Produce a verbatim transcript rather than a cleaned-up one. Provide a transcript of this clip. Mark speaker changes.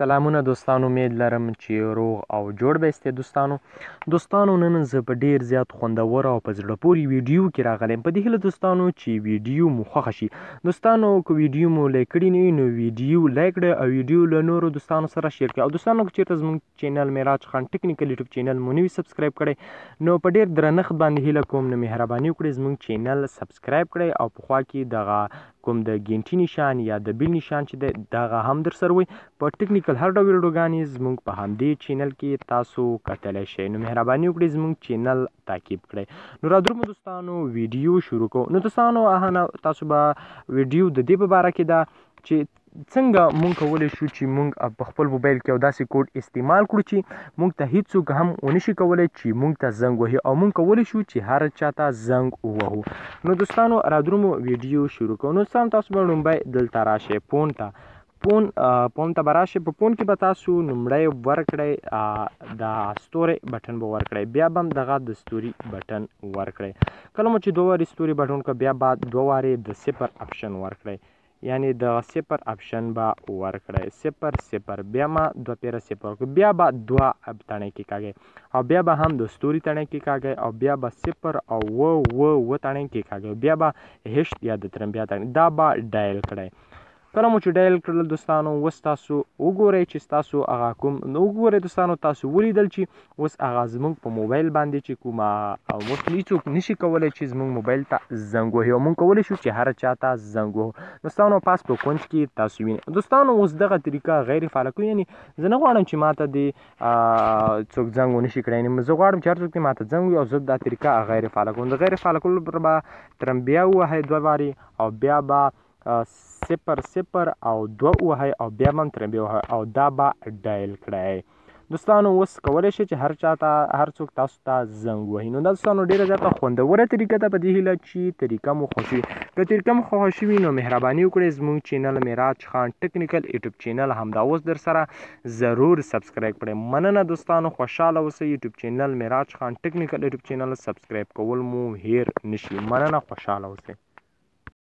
Speaker 1: سلامونه دوستانو، امید لرم چې روغ او جوړ به یاستئ دوستانو. دوستانو نن زه په ډیر زیات خوندور او په زړه پورې ویډیو کې راغلم. په دې هیله دوستانو چې ویډیو مو خوښه شي. دوستانو که ویډیو مو لایک کړي نه وي نو ویډیو لایک کړئ او ویډیو له نورو دوستانو سره شیر کړئ. او دوستانو که چېرته زموږ چینل معراج خان ټیکنیکل یوټیوب چینل مو نه وي سبسکرایب کړی نو په ډیر درنښت باندې هیله کوم نو مهرباني وکړئ زموږ چینل سبسکرایب کړئ او په خوا کې دغه کوم د ګینټي نشان یا د بیل نشان چې دی دغه هم در سره وي. په ټیکنیکل هر ډول ویډیوګانې زموږ په همدې چینل کې تاسو کتلی شئ. نو مهرباني وکړئ زموږ چینل تعقیب کړئ. نو را درومو دوستانو ویډیو شروع کوو. نو دوستانو تاسو به ویډیو د دې په باره کې ده چې څنګه مونږ کولی شو چې مونږ په خپل موبایل کې یو داسې کوډ استعمال کړو چې مونږ ته هیڅوک هم ونشي کولی چې مونږ ته زنګ وهي او مونږ کولی شو چې هر چاته زنګ ووهو. نو دوستانو را درومو ویډیو شروع کوو. نو دوستانو تاسو به لومړی دلته راشئ فون ته. فون فون ته به راشئ. په فون کې به تاسو لومړی ورکړئ د ستوري بټن به ورکړئ. بیا به هم دغه د ستوري بټن ورکړئ. کله مو چې دوه وارې ستوري بټن وکړه بیا به دوه وارې د صفر اپشن ورکړئ. یعنی د صفر اپشن به ورکړئ. صفر صفر بیا ما دوه پیره صفر ورکړئ. بیا به دوه تڼۍ کېکاږئ او بیا به هم د ستوري تڼۍ کېکاږئ او بیا به صفر او اوه اوه اوه تڼۍ کېکاږئ. بیا به هشت یا د ترمبیا تڼۍ دا به ډایل کړئ. کله مو چې ډایل کړل دوستانو اوس تاسو وګورئ چې ستاسو هغه کوم وګورئ دوستانو تاسو ولیدل چې اوس هغه زموږ په موبایل باندې چې کومه اوس هیڅوک نشي کولی چې زموږ موبایل ته زنګ وهي او موږ کولی شو چې هر چا ته زنګ وهو. دوستانو پاس په کونج کې تاسو وینئ. دوستانو اوس دغه طریقه غیر فعاله کړو. یعنې زه نه غواړم چې ماته دې څوک زنګ ونشي کړی. یعنې زه غواړم چې هر څوک دې ماته زنګ ووهي او زه دا طریقه غیر فعاله کوم. د غیر فعاله کولو لپاره به ترمبیا ووهئ دوه وارې او بیا به صفر صفر او دوه ووهئ او بیا به هم ترمبیا ووهئ او دا به ډایل کړئ. دوستانو اوس کولی شئ چې هر چا ته هر څوک تاسو ته زنګ وهي. نو دا دوستانو ډېره زیاته خوندوره طریقه ده. په دې هیله چې طریقه مو خوښ وي. که طریقه مو خوښه شوي نو مهرباني وکړئ زموږ چینل معراج خان ټیکنیکل یوټیوب چینل همدا اوس در سره ضرور سبسکرایب کړئ. مننه دوستانو، خوشحاله اوسئ. یوټیوب چینل معراج خان ټیکنیکل یوټیوب چینل سبسکرایب کول مو هیر نشي. مننه، خوشحاله اوسئ.